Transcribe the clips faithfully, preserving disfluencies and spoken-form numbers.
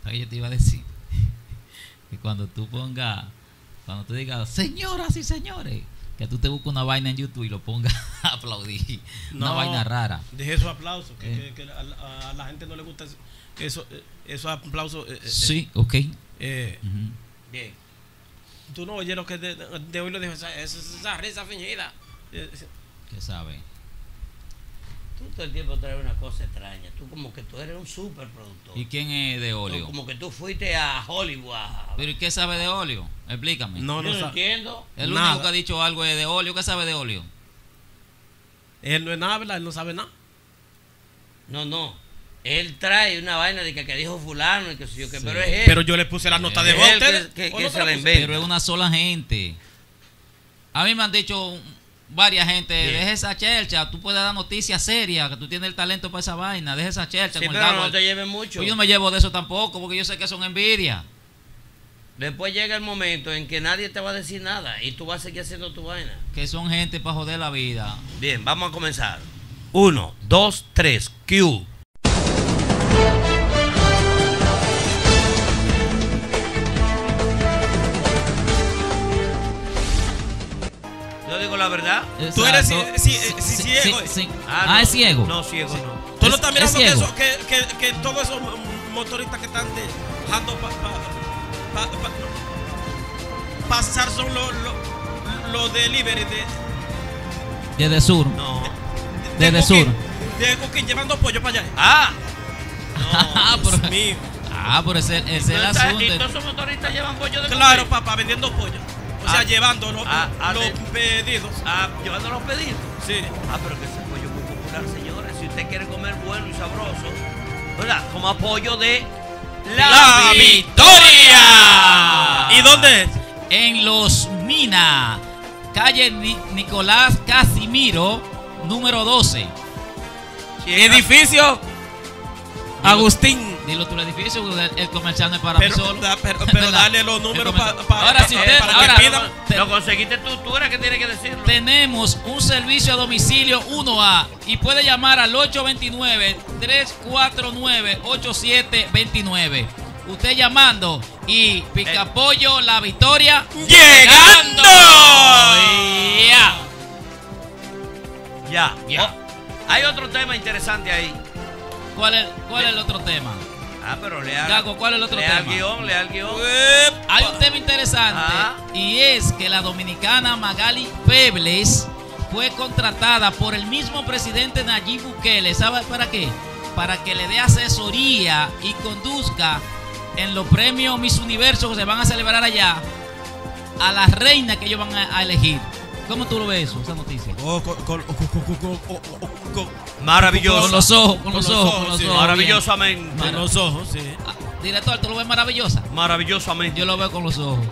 Oye, yo te iba a decir que cuando tú pongas, cuando tú digas, señoras y señores, que tú te busques una vaina en YouTube y lo pongas a aplaudir. No, una vaina rara. Deje esos aplausos, que, eh. que, que a, a, a la gente no le gusta eso, esos aplausos. Eh, sí, eh, ok. Eh, uh-huh. Bien. Tú no oyes lo que de, de, de hoy lo dijo, esa, esa, esa risa fingida. ¿Qué sabe? Tú todo el tiempo traes una cosa extraña. Tú como que tú eres un superproductor. ¿Y quién es de óleo? No, como que tú fuiste a Hollywood. A... ¿Pero y qué sabe de óleo? Explícame. No, no, no entiendo. El único nada. que ha dicho algo es de óleo. ¿Qué sabe de óleo? Él no es nada, ¿verdad? Él no sabe nada. No, no. Él trae una vaina de que, que dijo fulano y que sé yo que, sí. Pero es él. Pero yo le puse la nota de voz. Que, que, que no se la inventa. Pero es una sola gente. A mí me han dicho varias gente, deja esa chercha, tú puedes dar noticias serias, que tú tienes el talento para esa vaina, deja esa chercha. Sí, con pero el no te lleves mucho. Pues yo no me llevo de eso tampoco, porque yo sé que son envidia. Después llega el momento en que nadie te va a decir nada y tú vas a seguir haciendo tu vaina. Que son gente para joder la vida. Bien, vamos a comenzar. Uno, dos, tres, Q. Yo digo la verdad. Exacto. Tú eres ci ci ci sí, ciego. Sí, sí. Ah, ah no, es ciego. No, ciego sí. no. Tú no estás mirando que, ciego. eso, que, que, que todos esos motoristas que están dejando pa, pa, pa, pa, pasar son los lo, lo delivery de. Desde sur. No. Desde de sur. De Cooking llevando pollo para allá. Ah. No, Dios pero, mío. Ah, pero ese, ese es el asunto. ¿Y todos esos motoristas llevan pollo de Claro, comer? papá, vendiendo pollo. O sea, ah, llevando los, ah, ah, los de, pedidos. Ah, llevando los pedidos. Sí. Ah, pero que ese pollo es muy popular, señores. Si usted quiere comer bueno y sabroso, ¿verdad? Como apoyo de La, La Victoria. ¿Y dónde es? En Los Minas, calle Ni Nicolás Casimiro, número doce. Edificio Agustín. Dilo tú el edificio, el, el comercial no es para pero, mí solo. Da, pero, pero dale los números para pa, ahora, pa, si usted, para ahora, que pidan. Te, lo conseguiste tú, tú eres que tienes que decirlo. Tenemos un servicio a domicilio uno A y puede llamar al ocho dos nueve, tres cuatro nueve, ocho siete dos nueve. Usted llamando y Picapollo La Victoria llegando. Ya. Ya. ya. Oh, hay otro tema interesante ahí. ¿Cuál es, cuál es el otro tema? Ah, pero lea. Gago, ¿cuál es el otro lea tema? El guión, lea el guión. Hay un tema interesante ah. y es que la dominicana Magali Febles fue contratada por el mismo presidente Nayib Bukele. ¿Sabe para qué? Para que le dé asesoría y conduzca en los premios Miss Universo que se van a celebrar allá a la reina que ellos van a, a elegir. ¿Cómo tú lo ves eso, esa noticia? Oh, con, con, con, con, con, con, maravilloso. Con los ojos, con los ojos, con los sí. ojos. Maravillosamente. Con los ojos, sí. Ah, director, ¿tú lo ves maravillosa? Maravillosamente. Yo lo veo con los ojos.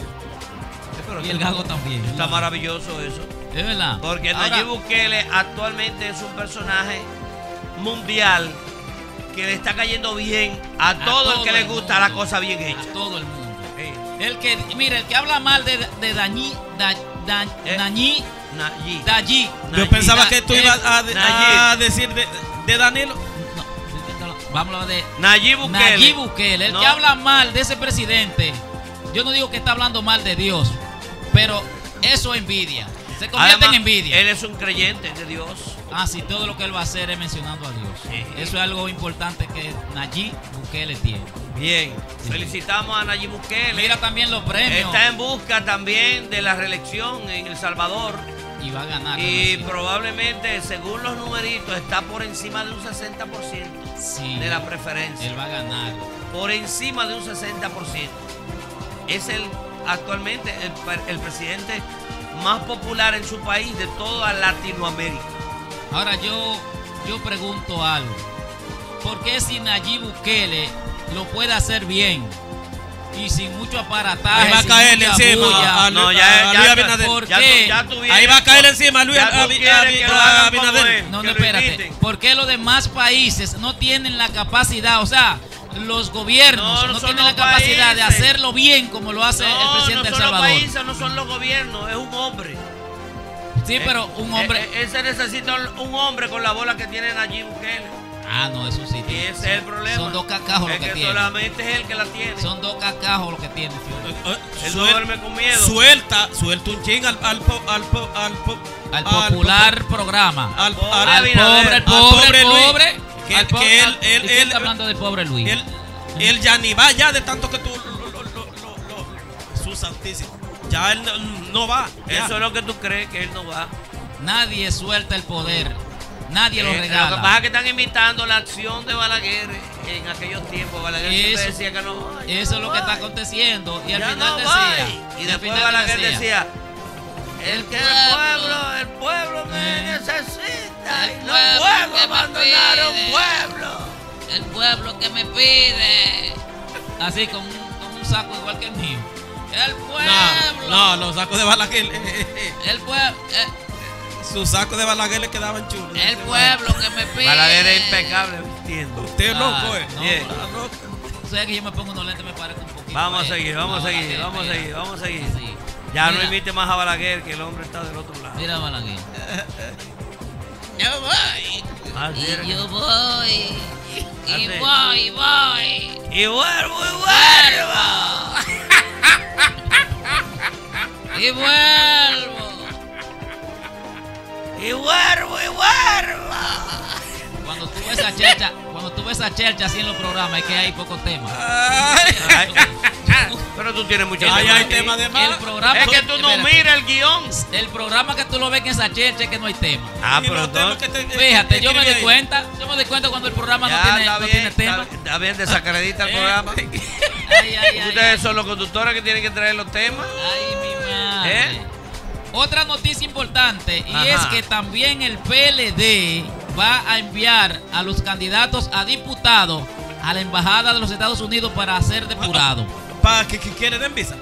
Sí, y el Gago también. Está maravilloso eso. Es verdad. Porque Ahora, Nayib Bukele actualmente es un personaje mundial que le está cayendo bien a, a todo, todo el que el le gusta mundo, la cosa bien hecha. A todo el mundo. Sí. El que, mira, el que habla mal de, de Dañí, da, da, eh, Nañí, Nayi. Dayi. Yo pensaba que tú ibas a, a, a decir de, de Danilo. No, vamos a hablar de Nayib Bukele. Nayib Bukele. El no. que habla mal de ese presidente, yo no digo que está hablando mal de Dios, pero eso es envidia. Se convierte Además, en envidia. Él es un creyente de Dios. Ah, sí, todo lo que él va a hacer es mencionando a Dios. Sí. Eso es algo importante que Nayib Bukele tiene. Bien, sí. Felicitamos a Nayib Bukele. Mira también los premios. Está en busca también de la reelección en El Salvador. Y va a ganar. Y probablemente, según los numeritos, está por encima de un sesenta por ciento sí, de la preferencia. Él va a ganar. Por encima de un sesenta por ciento. Es el actualmente el, el presidente más popular en su país de toda Latinoamérica. Ahora yo, yo pregunto algo. ¿Por qué si Nayib Bukele lo puede hacer bien y sin mucho aparataje? Ahí va a caerle encima bulla, a, no, ya, a Luis Abinader. ¿Por ya qué? Tú, ya tú Ahí va a caer encima a Luis Abinader. No, no, espérate. ¿Por qué los demás países no tienen la capacidad? O sea, los gobiernos no, no, no tienen la capacidad países. de hacerlo bien como lo hace no, el presidente no de El Salvador. No son los países, no son los gobiernos, es un hombre. Sí, pero un hombre... Eh, eh, él se necesita un hombre con la bola que tiene Nayib Bukele. Ah, no, eso sí. Y ese es el problema. Son dos cacajos es lo que, que tiene. solamente es el que la tiene. Son dos cacajos lo que tiene. Él no duerme con miedo. Suelta, suelta un ching al, al, po- al, po- al, po- Al popular al, programa. al, pobre al- Al Abinader, pobre, el al pobre, pobre el Luis, pobre. que- al po- que él- al- él- ¿y quién él- está hablando del pobre Luis? él, él ya ni va ya de tanto que tú lo, lo, lo, lo, lo- su santísimo. Ya él no, no va. ya. Eso es lo que tú crees, que él no va. Nadie suelta el poder. Nadie lo Eh, regala. Lo que pasa es que están imitando la acción de Balaguer en aquellos tiempos. Balaguer siempre Eso- decía que no va. Eso es lo que está va. aconteciendo. Y al Ya final no decía. va. Y al después final Balaguer decía, decía, el que el pueblo, el pueblo me Eh. necesita. El Y no pueblo puedo que me abandonar a un pide. pueblo. el pueblo que me pide. Así con un, con un saco igual que el mío. El pueblo. No, no, los sacos de Balaguer. eh, eh, eh, El pueblo. eh, sus sacos de Balaguer le quedaban chulos. el pueblo que me pide. Balaguer es impecable vistiendo. Usted es Ah, loco, eh. no, Bien. Está loco. O sea que yo me pongo unos lentes me parezco un poquito. Vamos a él. seguir, vamos No, a seguir, Balaguer, vamos a mira. seguir, vamos a seguir. Sí. Ya no Mira, imite más a Balaguer, que el hombre está del otro lado. Mira Balaguer. Yo voy. Así era Y que- yo voy. Y Así. voy, voy. Y vuelvo, y vuelvo. Y vuelvo. Y vuelvo, y vuelvo. Cuando tú ves a Chercha, cuando tú ves a Chercha así en los programas, es que hay pocos temas. Ay, Ay, pero tú tienes mucho ay, tema hay aquí. tema de más. El programa Es que tú no espérate. miras el guión. El programa que tú lo ves en esa Chercha es que no hay tema. Ah, Y pero los temas entonces- que te- Fíjate, que yo me escribí doy ahí. cuenta, yo me doy cuenta cuando el programa Ya, no tiene, está no bien, tiene está, tema. está bien, desacredita el Eh, programa. Ay, ay, ay, Ustedes ay. son los conductores que tienen que traer los temas. Ay, mi madre. ¿Eh? Otra noticia importante y Ajá. es que también el P L D va a enviar a los candidatos a diputados a la embajada de los Estados Unidos para ser depurados, ¿Para que, que quiere den visa?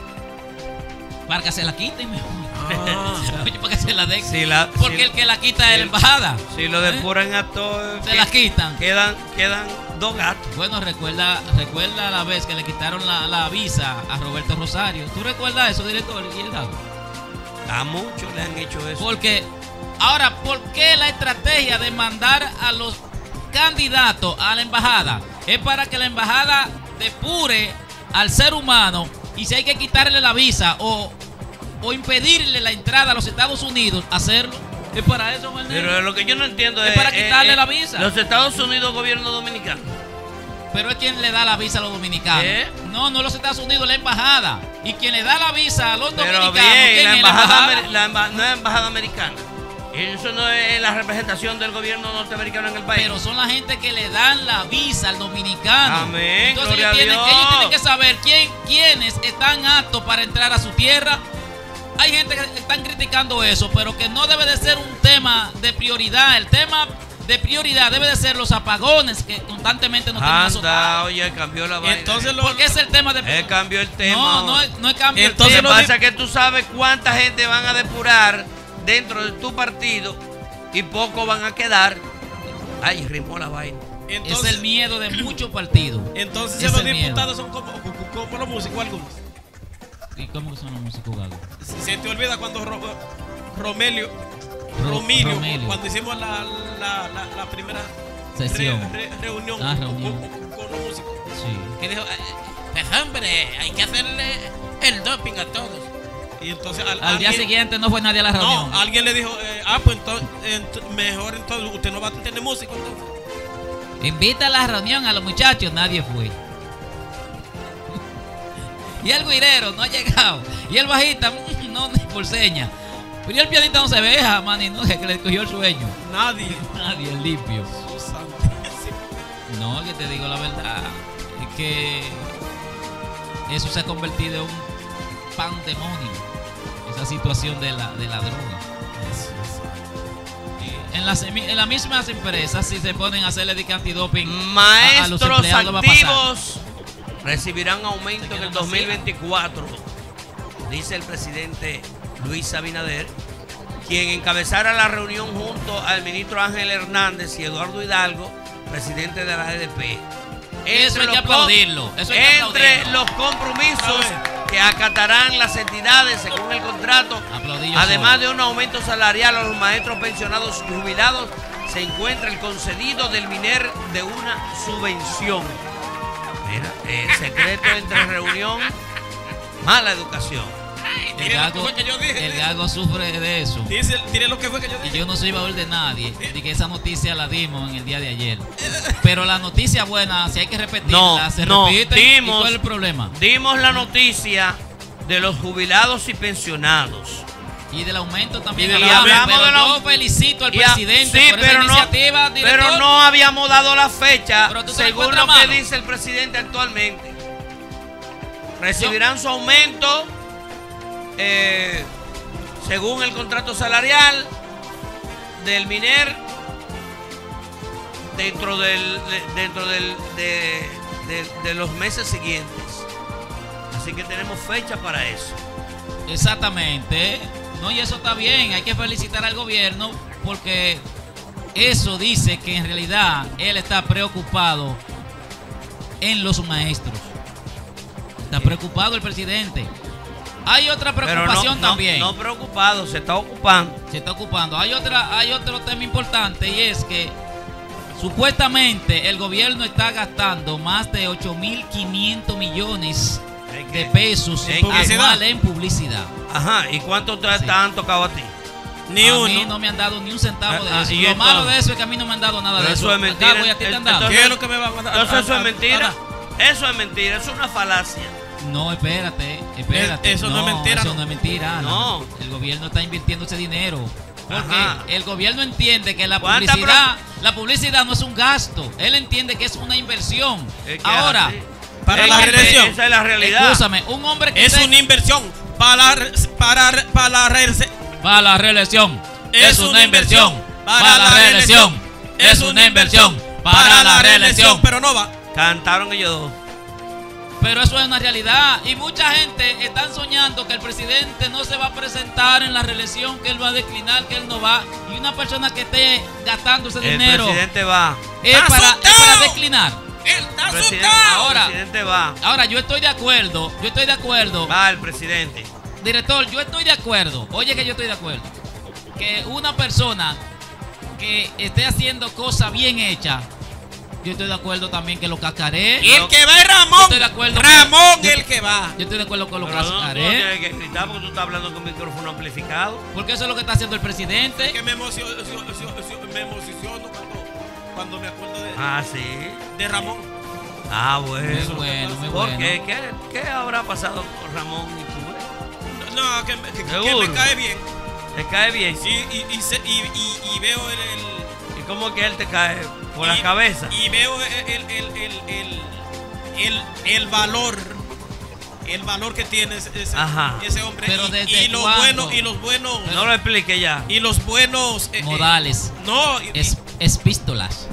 para que se la quiten mejor. Ah. Oye, para que se la den. Si la- Porque si- el que la quita es si- la embajada. Si lo ¿Eh? depuran a todos, Se la quitan. quedan, quedan dos gatos. Bueno, recuerda, recuerda la vez que le quitaron la, la visa a Roberto Rosario. ¿Tú recuerdas eso, director? Y el Gago? A muchos le han hecho eso. Porque, ahora, ¿por qué la estrategia de mandar a los candidatos a la embajada? Es para que la embajada depure al ser humano y si hay que quitarle la visa o, o impedirle la entrada a los Estados Unidos, hacerlo. Es para eso, Juan Negro. Pero lo que yo no entiendo Es es, para quitarle la visa. Los Estados Unidos, gobierno dominicano. Pero es quien le da la visa a los dominicanos. ¿Eh? No, no los Estados Unidos, la embajada. Y quien le da la visa a los Pero dominicanos, bien, ¿quién la es? embajada, amer- la emba- no es embajada americana. Eso no es la representación del gobierno norteamericano en el país. Pero son la gente que le dan la visa al dominicano. Amén, Entonces gloria ellos a tienen, Dios. ellos tienen que saber quién, quiénes están aptos para entrar a su tierra. Hay gente que están criticando eso, pero que no debe de ser un tema de prioridad. El tema de prioridad debe de ser los apagones que constantemente nos tienen Anda, azotados. oye, cambió la vaina. Entonces lo, Porque es el tema de Él cambió el tema. No, no, es- no es cambio el Entonces Lo que tema. lo pasa es que tú sabes cuánta gente van a depurar dentro de tu partido y pocos van a quedar. Ay, rimó la vaina. entonces, Es el miedo de muchos partidos. entonces Es los el miedo. diputados son como, como, como los músicos algunos. ¿Y cómo que son los músicos gagos? Si se te olvida cuando Ro- Romelio, Ro- Romilio, Romelio. cuando hicimos la, la, la, la primera Sesión. re- re- reunión, Ah, con- reunión. Con, con- con los músicos, Sí. que dijo, "Eh, pues hombre, hay que hacerle el doping a todos. Y entonces al, Al día alguien- siguiente no fue nadie a la reunión. no, alguien le dijo, eh, ah, pues entonces, ent- mejor entonces usted no va a tener músico entonces. Invita a la reunión a los muchachos, nadie fue. Y el guirero no ha llegado. Y el bajista, mm, no, ni por seña. Pero y el pianista no se veja, man, y no, que le cogió el sueño. Nadie. Nadie, el limpio. Jesús santísimo. No, que te digo la verdad. Es que eso se ha convertido en un pandemonio. Esa situación de la, de la droga. En las, en las mismas empresas, si se ponen a hacerle de antidoping a, a los Maestros empleados, va a pasar. activos recibirán aumento en el dos mil veinticuatro, dice el presidente Luis Abinader, quien encabezara la reunión junto al ministro Ángel Hernández y Eduardo Hidalgo, presidente de la A D P. Eso hay los que com- aplaudirlo. Eso hay que Entre aplaudirlo. los compromisos A que acatarán las entidades según el contrato, Aplaudí yo además solo. de un aumento salarial a los maestros pensionados y jubilados se encuentra el concedido del MINER de una subvención. Mira, eh, secreto entre reunión, mala educación. El Dile lo que gago, fue que yo dije. el gago sufre de eso. Dice, dile lo que fue que yo Y dije. yo no soy baúl de nadie. Y que esa noticia la dimos en el día de ayer. Pero la noticia buena, si hay que repetirla, No, se no, repite. dimos- ¿Y cuál es el problema? Dimos la noticia de los jubilados y pensionados. Y del aumento también. Y del hablamos, aumento. pero Hablamos de yo felicito al Y a- presidente sí, por esa pero no- iniciativa, director. Pero no habíamos dado la fecha, Pero tú te la según encuentras lo que mano. dice el presidente actualmente. Recibirán su aumento eh, según el contrato salarial del MINER dentro del de- dentro del, de, de- de los meses siguientes. Así que tenemos fecha para eso. Exactamente. No, y eso está bien. Hay que felicitar al gobierno porque eso dice que en realidad él está preocupado en los maestros. Está preocupado el presidente. Hay otra Pero preocupación no, no- también. no preocupado, se está ocupando. Se está ocupando. Hay otra, hay otro tema importante y es que supuestamente el gobierno está gastando más de ocho mil quinientos millones ¿En de qué? pesos ¿En qué? anuales en publicidad. Ajá, ¿y cuánto te, Sí. te han tocado a ti? Ni a uno. mí no me han dado ni un centavo de Ah, eso. ¿y Lo entonces? malo de eso es que a mí no me han dado nada Pero de eso eso. es mentira. Acá voy a ti te han dado. Entonces- ¿Qué es lo que me van a dar? Entonces eso A- es a- mentira. a- Eso es mentira, eso es una falacia. No, espérate, espérate. Eso no es mentira, Eso no. no es mentira. No. No. El gobierno está invirtiendo ese dinero. Porque Ajá. el gobierno entiende que la ¿Cuánta publicidad, la publicidad no es un gasto. Él entiende que es una inversión. Es que Ahora, así. Para Es la que reelección. Esa es la realidad. escúchame, un hombre que Es esté- una inversión para, para, para la reelección. para la reelección Es una inversión para la reelección. Es una inversión para la reelección. pero no va. Cantaron ellos dos. Pero eso es una realidad y mucha gente están soñando que el presidente no se va a presentar en la reelección, que él va a declinar, que él no va. Y una persona que esté gastando ese El dinero presidente va. es para, es ¡Asustado! para declinar. Él está El presidente, asustado. Ahora- el presidente va. Ahora, yo estoy de acuerdo, yo estoy de acuerdo. Va el presidente. Director, yo estoy de acuerdo. Oye que yo estoy de acuerdo. Que una persona que esté haciendo cosas bien hechas, yo estoy de acuerdo también que lo cascaré. Y el que va es Ramón. Yo estoy de acuerdo que- Ramón yo- el que va. Yo estoy de acuerdo con lo Pero no, tú no cascaré. tienes que gritar porque tú estás hablando con micrófono amplificado. Porque eso es lo que está haciendo el presidente. Que me emociono, me emociono cuando, cuando me acuerdo de, Ah, sí. de Ramón. Ah, Muy bueno. bueno, muy ¿Por bueno. qué? ¿Qué, qué habrá pasado con Ramón y tú? No, que, me- que- que Seguro. me cae bien. ¿Te cae bien? Sí, y, y, se- y, y- y veo el, el- ¿Y cómo que él te cae? ¿Por la y- cabeza? Y veo el, el, el, el, el, el- el valor. El valor que tiene ese, ese- Ajá. ese hombre. Pero y, ¿desde y los cuándo? buenos, y los buenos. No lo explique ya. Y los buenos. eh, eh, Modales. no, y- Es, epístolas.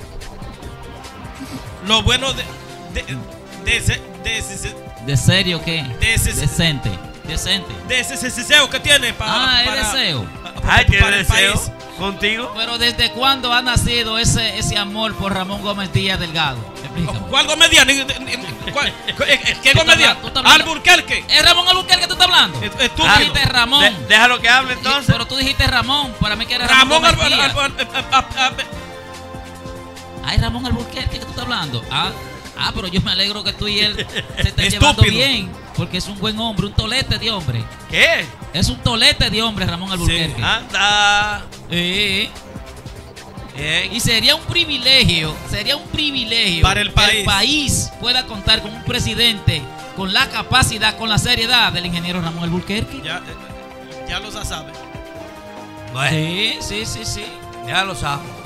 y los buenos de. de, de, ese- de, ese- ¿De serio qué? De ese- Decente. Decente. de ese deseo que tiene para. Ah, es para- deseo. pa- Ay, ¿tiene para el deseo país. contigo? Pero ¿desde cuándo ha nacido ese, ese amor por Ramón Gómez Díaz Delgado? Explícame. ¿Cuál Gómez Díaz? ¿Cuál- ¿Qué Tú Gómez estás Díaz? hablando- tú estás hablando- Alburquerque. ¿Es Ramón Albuquerque que tú estás hablando? Es- Tú estúpido. dijiste Ramón. De- déjalo que hable entonces. Pero tú dijiste Ramón. Para mí que era Ramón, Ramón Gómez Albu- Díaz. Albu- Albu- Albu- Albu- Ay, Ramón Albuquerque que tú estás hablando. Ah, ah, pero yo me alegro que tú y él se estén Estúpido. llevando bien. Porque es un buen hombre, un tolete de hombre. ¿Qué? Es un tolete de hombre, Ramón Albuquerque. Anda. Sí. Bien. Y sería un privilegio, sería un privilegio Para el que país. el país pueda contar con un presidente con la capacidad, con la seriedad del ingeniero Ramón Albuquerque. Ya, eh, ya lo sabe. Bueno, Sí, sí, sí, sí. ya lo sabes.